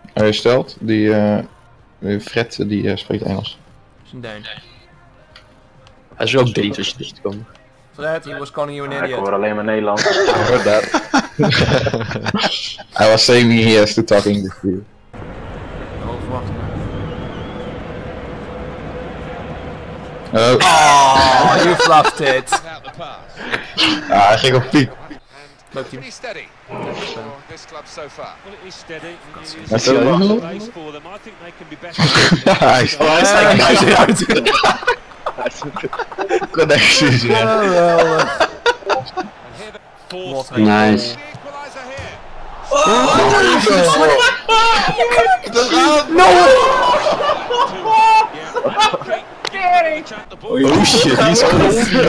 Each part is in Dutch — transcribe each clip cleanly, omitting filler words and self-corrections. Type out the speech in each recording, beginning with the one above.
Hij stelt, die Fred die spreekt Engels. Dat is een Deun. Hij is ook Deens als je dit komt. Fred, he was calling you an Ik idiot. hoor alleen maar Nederlands. I heard that. I was saying he has to talk English to you. Oh, verwachten. Oh, You fluffed it. hij ging op piek. Leuk team. Pretty steady for this club so far. Well, it is steady. It Is is hij a ook? place for them. I think they can be better. Ja, hij is Hij is eruit. connecties, ja. Geweldig. Fourth Nice. Oh shit, die is crazy.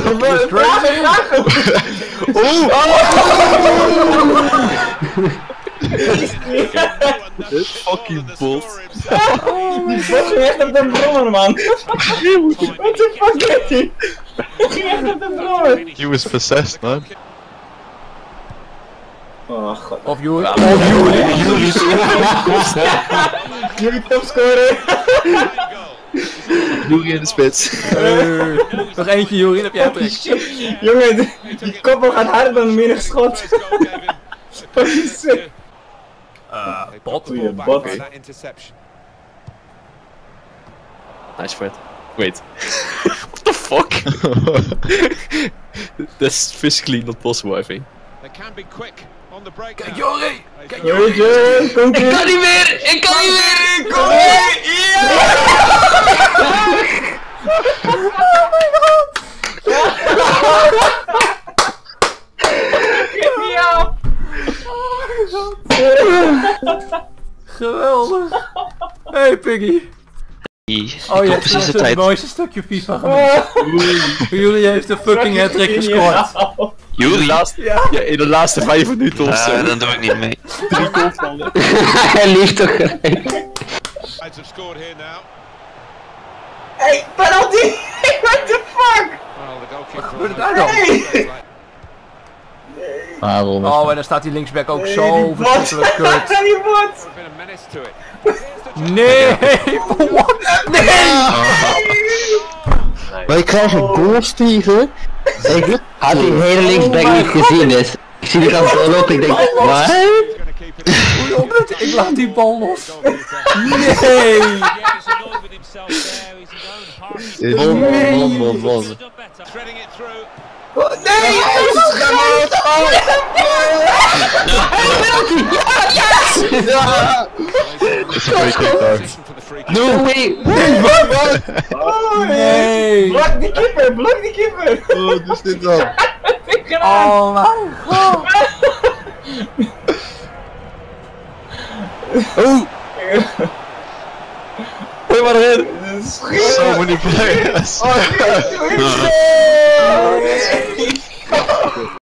Dit fucking bot. Die bot ging echt op de brommer, man. What the fuck deed hij? Hij ging echt op de brommer. He was possessed, man. Oh god. Of Juri. Jullie topscorer. Juri in de spits. Nog eentje Juri, dan heb jij het trek. Shit. Jongen, die koppel gaat harder dan een menig schot. Fucking sick. Bot. Goeie bot. Nice Fred. Wait. What the fuck? That's physically not possible, I think. They can be quick on the break. Kijk Juri! Kijk Jurgen, komt ie. Ik kan niet meer! Ik kan niet meer! Kom Geweldig! Hey Piggy! Oh ja, precies de het tijd. mooiste stukje FIFA gemist. Jullie heeft een fucking hat-trick gescoord. Juri? Ja, in de laatste 5 minuten of zo. Dan doe ik niet mee. 3 kopballen. Hij liegt toch gelijk. Sides have scored here now. Hey, penalty! What the fuck? Well, the goalkeeper. gebeurt daar dan? Hey! Waarom? Oh, en dan staat die linksback ook zo Die bot. verschrikkelijk kut. Die bot! There's been a menace to it. Nee! What? Nee! Wij krijgen goals tegen. Ik had die hele linksback niet gezien, dus ik zie die kant zo lopen, ik denk, wat? Gonna keep it in. Hoe oplet? Ik laat die bal los. Nee! Yeah, he's annoyed with himself there. He's his own heart. Won. He's done better. Threading it through. Nee! Position for the free kick. No way! Oh Nee! Blok die keeper, blok die keeper! Oh, dus dit dan. Oh mijn god! Oh! Gooi maar erin! So many players.